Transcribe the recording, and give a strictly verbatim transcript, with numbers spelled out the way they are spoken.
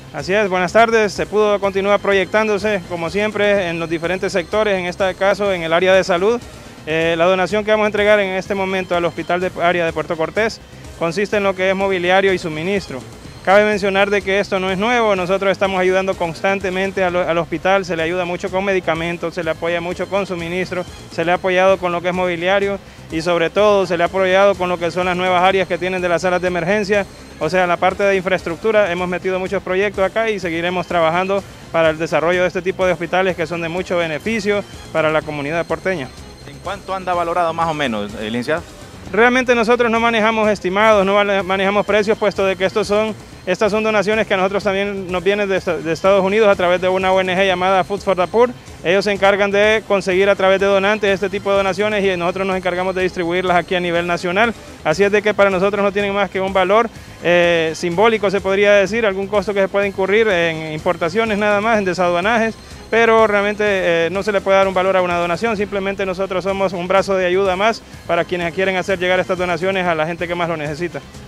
Así es, buenas tardes. Se pudo continuar proyectándose, como siempre, en los diferentes sectores, en este caso en el área de salud. Eh, la donación que vamos a entregar en este momento al Hospital de Área de Puerto Cortés consiste en lo que es mobiliario y suministro. Cabe mencionar de que esto no es nuevo, nosotros estamos ayudando constantemente al, al hospital, se le ayuda mucho con medicamentos, se le apoya mucho con suministro, se le ha apoyado con lo que es mobiliario y sobre todo se le ha apoyado con lo que son las nuevas áreas que tienen de las salas de emergencia, o sea, la parte de infraestructura. Hemos metido muchos proyectos acá y seguiremos trabajando para el desarrollo de este tipo de hospitales que son de mucho beneficio para la comunidad porteña. ¿En cuánto anda valorado más o menos, eh, licenciado? Realmente nosotros no manejamos estimados, no manejamos precios, puesto de que estos son, estas son donaciones que a nosotros también nos vienen de, de Estados Unidos a través de una O N G llamada Food for the Poor. Ellos se encargan de conseguir a través de donantes este tipo de donaciones y nosotros nos encargamos de distribuirlas aquí a nivel nacional. Así es de que para nosotros no tienen más que un valor eh, simbólico, se podría decir, algún costo que se puede incurrir en importaciones nada más, en desaduanajes, pero realmente eh, no se le puede dar un valor a una donación, simplemente nosotros somos un brazo de ayuda más para quienes quieren hacer llegar estas donaciones a la gente que más lo necesita.